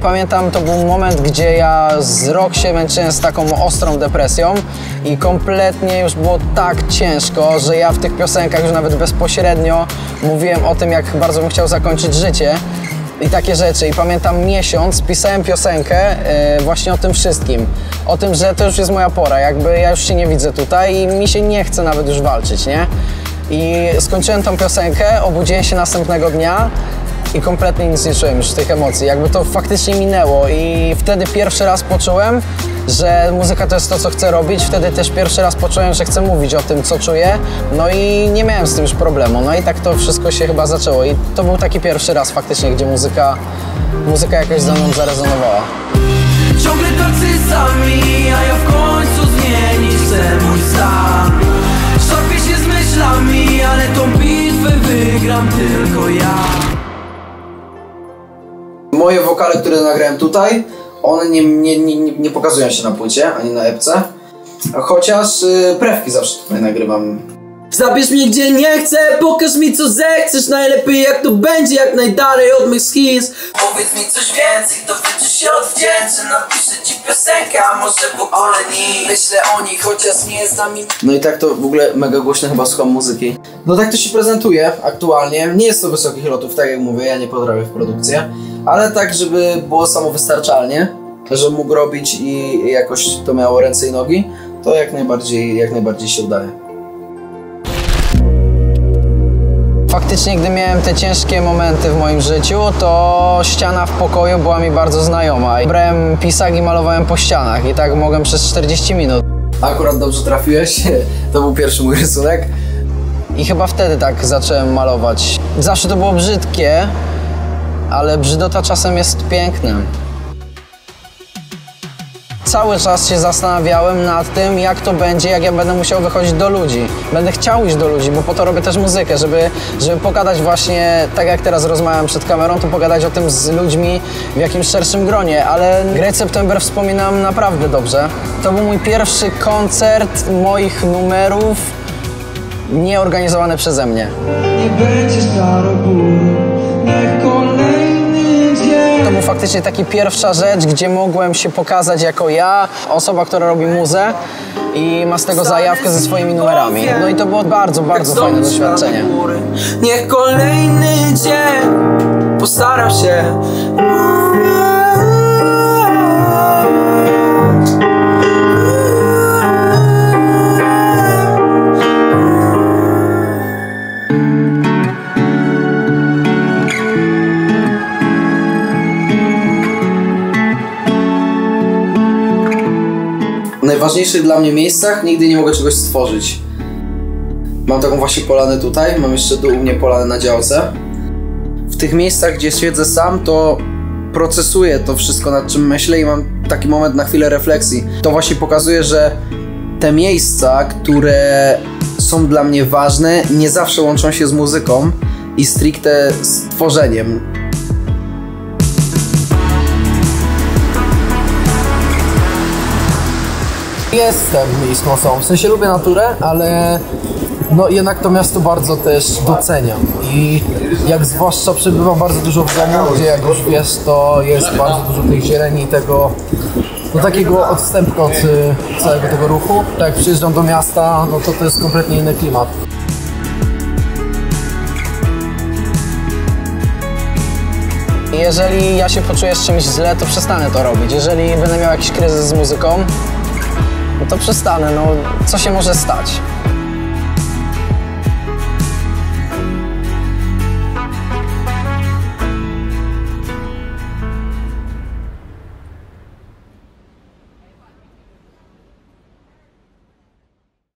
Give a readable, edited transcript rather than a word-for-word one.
pamiętam, to był moment, gdzie ja z rok się męczyłem z taką ostrą depresją i kompletnie już było tak ciężko, że ja w tych piosenkach już nawet bezpośrednio mówiłem o tym, jak bardzo bym chciał zakończyć życie i takie rzeczy. I pamiętam miesiąc pisałem piosenkę właśnie o tym wszystkim. O tym, że to już jest moja pora, jakby ja już się nie widzę tutaj i mi się nie chce nawet już walczyć, nie? I skończyłem tą piosenkę, obudziłem się następnego dnia i kompletnie nic nie czułem już tych emocji. Jakby to faktycznie minęło i wtedy pierwszy raz poczułem, że muzyka to jest to, co chcę robić. Wtedy też pierwszy raz poczułem, że chcę mówić o tym, co czuję. No i nie miałem z tym już problemu. No i tak to wszystko się chyba zaczęło. I to był taki pierwszy raz faktycznie, gdzie muzyka jakoś ze mną zarezonowała. Ciągle tacy sami, a ja w końcu zmienić chcę mój stan. Szarpię się z myślami, ale tą bitwę wygram tylko ja. Moje wokale, które nagrałem tutaj, one nie pokazują się na płycie, ani na epce. Chociaż prewki zawsze tutaj nagrywam. Zabierz mnie gdzie nie chcę, pokaż mi co zechcesz. Najlepiej jak to będzie, jak najdalej od mych skis. Powiedz mi coś więcej, to wyczuć się odwdzięczę. Napiszę ci piosenkę, a może w ogóle nie. Myślę o nich, chociaż nie jest nami. No i tak to w ogóle mega głośno chyba słucham muzyki. No tak to się prezentuje aktualnie. Nie jest to wysokich lotów, tak jak mówię, ja nie potrafię w produkcję. Ale tak, żeby było samowystarczalnie, że mógł robić i jakoś to miało ręce i nogi, to jak najbardziej się udaje. Faktycznie, gdy miałem te ciężkie momenty w moim życiu, to ściana w pokoju była mi bardzo znajoma. Brałem pisak i malowałem po ścianach i tak mogłem przez 40 minut. Akurat dobrze trafiłeś, to był pierwszy mój rysunek. I chyba wtedy tak zacząłem malować. Zawsze to było brzydkie, ale brzydota czasem jest pięknem. Cały czas się zastanawiałem nad tym, jak to będzie, jak ja będę musiał wychodzić do ludzi. Będę chciał iść do ludzi, bo po to robię też muzykę, żeby pogadać właśnie, tak jak teraz rozmawiam przed kamerą, to pogadać o tym z ludźmi w jakimś szerszym gronie, ale Great September wspominam naprawdę dobrze. To był mój pierwszy koncert moich numerów, nieorganizowany przeze mnie. Nie będziesz niech kolejny dzień. To był faktycznie taki pierwsza rzecz, gdzie mogłem się pokazać jako ja, osoba, która robi muzę i ma z tego zajawkę ze swoimi numerami. No i to było bardzo, bardzo fajne doświadczenie. Niech kolejny dzień postaram się. W najważniejszych dla mnie miejscach nigdy nie mogę czegoś stworzyć. Mam taką właśnie polanę tutaj, mam jeszcze u mnie polanę na działce. W tych miejscach, gdzie siedzę sam, to procesuję to wszystko, nad czym myślę i mam taki moment na chwilę refleksji. To właśnie pokazuje, że te miejsca, które są dla mnie ważne, nie zawsze łączą się z muzyką i stricte z tworzeniem. Jestem miejską osobą, w sensie lubię naturę, ale no jednak to miasto bardzo też doceniam i jak zwłaszcza przebywam bardzo dużo w domu, gdzie jak już wiesz, to jest bardzo dużo tej zieleni i tego no takiego odstępka od całego tego ruchu. Tak jak przyjeżdżam do miasta, no to jest kompletnie inny klimat. Jeżeli ja się poczuję z czymś źle, to przestanę to robić. Jeżeli będę miał jakiś kryzys z muzyką, no to przestanę, no co się może stać?